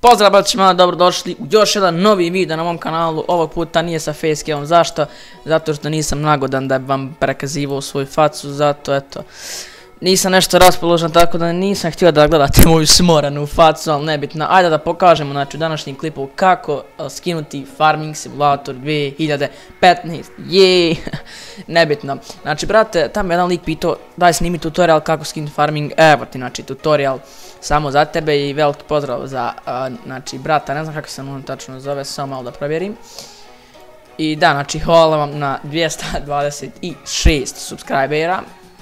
Pozdrav braćima, dobrodošli u još jedan novi video na mom kanalu. Ovog puta nije sa facecamom, zašto? Zato što nisam nagodan da vam prikazivao svoju facu, zato eto nisam nešto raspoložen, tako da nisam htio da gledate moju smoranu facu, ali nebitno. Ajde da pokažemo, znači, u današnjem klipu kako skinuti Farming Simulator 2015, jeee, nebitno. Znači, brate, tamo jedan lik pitao, daj snimi tutorial kako skinuti Farming, evo ti, znači, tutorial samo za tebe i veliki pozdrav za, znači, brata, ne znam kako se on tačno zove, samo malo da provjerim. I da, znači, hvala vam na 226 subscribera.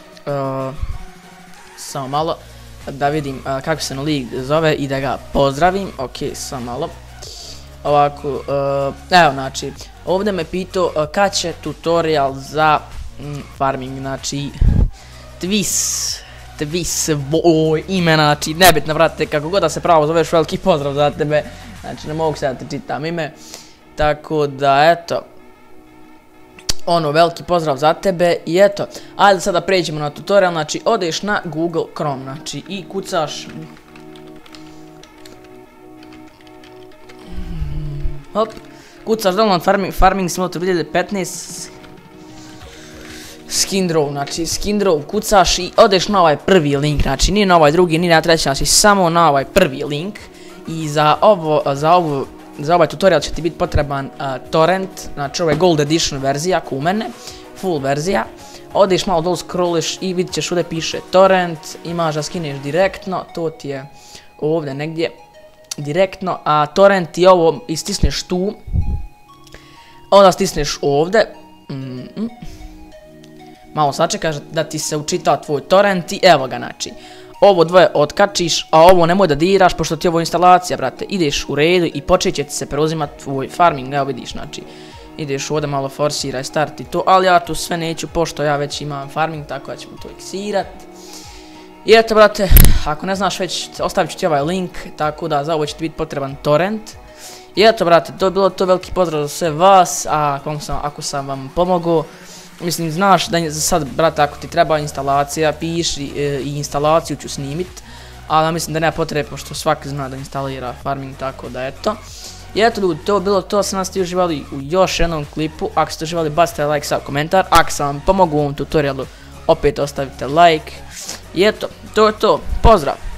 Samo malo da vidim kako se lik zove i da ga pozdravim. Ok, samo malo. Ovako, evo, znači, ovdje me pitao kad će tutorial za farming, znači Tvis, ime, znači, nebitno, vrate, kako god da se pravo zoveš, veliki pozdrav za tebe, znači, ne mogu se da ti čitam ime, tako da, eto, ono, veliki pozdrav za tebe i eto, ajde sada pređemo na tutorial, znači, odeš na Google Chrome, znači, i kucaš, hop, kucaš download Farming Simulator 2015, Skindrow, znači Skindrow kucaš i odeš na ovaj prvi link, znači nije na ovaj drugi, nije na treći, znači samo na ovaj prvi link. I za ovaj tutorial će ti biti potreban torrent, znači ovo je Gold Edition verzija, ko u mene, full verzija. Odeš malo dolu, scrolliš i vidit ćeš ovdje piše torrent, imaš da skineš direktno, to ti je ovdje negdje direktno, a torrent je ovo, istisneš tu, onda stisneš ovdje, malo sačekaš da ti se učita tvoj torrent i evo ga, znači, ovo dvoje otkačiš, a ovo nemoj da diraš pošto ti je ovo instalacija, brate, ideš u redu i počet će ti se preuzimati tvoj farming, evo vidiš, znači, ideš ovdje malo forsiraj start i to, ali ja tu sve neću pošto ja već imam farming, tako da ćemo to iksirat. I eto, brate, ako ne znaš već, ostavit ću ti ovaj link, tako da za ovo će ti biti potreban torrent. I eto, brate, to je bilo to, veliki pozdrav za sve vas, a ako sam vam pomogao, mislim, znaš da sad, brate, ako ti treba instalacija, piši i instalaciju ću snimit, ali mislim da nema potrebe, pošto svaki zna da instalira farming, tako da eto. I eto, ljudi, to je bilo to, sam nas ti uživali u još jednom klipu, ako ste uživali, bacite like, sad komentar, ako sam vam pomogao u ovom tutorialu, opet ostavite like. I eto, to je to, pozdrav!